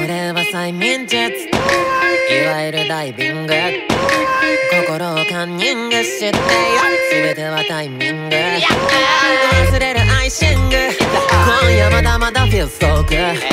れは催眠術、いわゆるダイビング。心をカンニングしてよ、全てはタイミング。忘れるアイシング、今夜まだまだ feel so good。